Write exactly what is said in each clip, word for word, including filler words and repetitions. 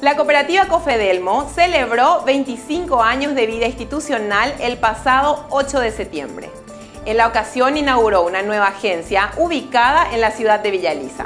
La cooperativa Cofedelmo celebró veinticinco años de vida institucional el pasado ocho de septiembre. En la ocasión inauguró una nueva agencia ubicada en la ciudad de Villa Elisa.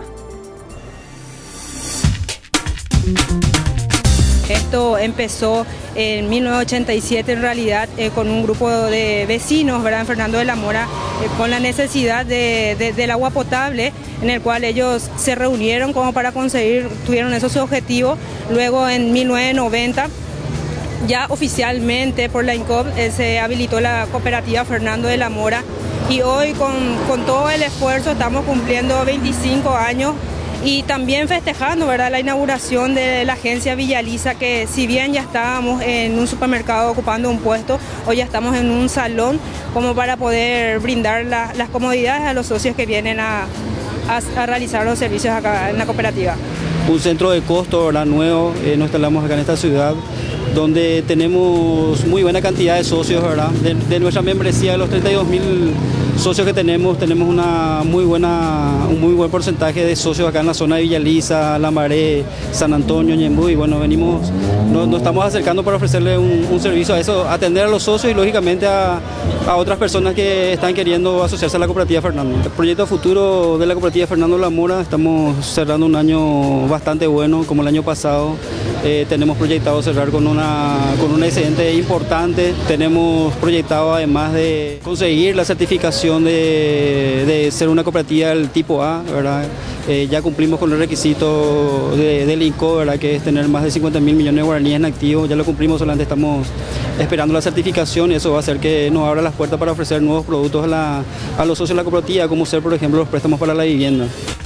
Esto empezó en mil novecientos ochenta y siete en realidad eh, con un grupo de vecinos, ¿verdad? En Fernando de la Mora, eh, con la necesidad de, de, del agua potable, en el cual ellos se reunieron como para conseguir, tuvieron esos objetivos. Luego en mil novecientos noventa ya oficialmente por la INCOP eh, se habilitó la cooperativa Fernando de la Mora y hoy con, con todo el esfuerzo estamos cumpliendo veinticinco años. Y también festejando, ¿verdad?, la inauguración de la agencia Villa Elisa, que si bien ya estábamos en un supermercado ocupando un puesto, hoy ya estamos en un salón como para poder brindar la, las comodidades a los socios que vienen a, a, a realizar los servicios acá en la cooperativa. Un centro de costo, ¿verdad?, nuevo, eh, nos instalamos acá en esta ciudad, donde tenemos muy buena cantidad de socios, ¿verdad? De, de nuestra membresía, de los treinta y dos mil socios que tenemos, tenemos una muy buena, un muy buen porcentaje de socios acá en la zona de Villa Elisa, Lambaré, San Antonio, Ñemby, y bueno, venimos, nos, nos estamos acercando para ofrecerle un, un servicio a eso, atender a los socios y lógicamente a, a otras personas que están queriendo asociarse a la cooperativa Fernando. El proyecto futuro de la cooperativa Fernando de la Mora, estamos cerrando un año bastante bueno, como el año pasado. Eh, tenemos proyectado cerrar con, una, con un excedente importante, tenemos proyectado además de conseguir la certificación de, de ser una cooperativa del tipo A, ¿verdad? Eh, ya cumplimos con el requisito de, del INCO, ¿verdad?, que es tener más de cincuenta mil millones de guaraníes en activo, ya lo cumplimos, solamente estamos esperando la certificación y eso va a hacer que nos abra las puertas para ofrecer nuevos productos a, la, a los socios de la cooperativa, como ser por ejemplo los préstamos para la vivienda.